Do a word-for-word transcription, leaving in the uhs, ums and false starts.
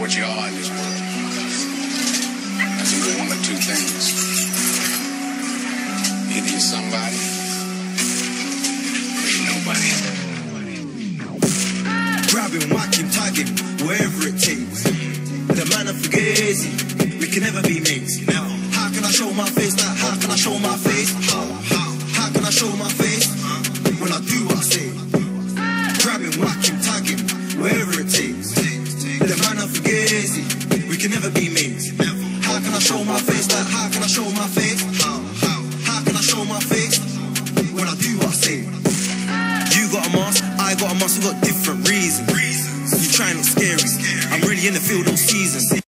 what you are in this world. That's either one or two things. Either you're somebody, or you're nobody. Grabbing, whacking, tagging, wherever it takes. The man of fugazi, we can never be mates. Now, how can I show my face? Like, how can I show my face? How, how, how can I show my face? When I do what I say. Grabbing, whacking, tagging, wherever it takes. The man of fugazi, we can never be mates. How can I show my face? Like, how can I show my face? How, how, how can I show my face? When I do what I say. You got a mask, I got a mask, we got different reasons. You try and look scary, I'm really in the field all season.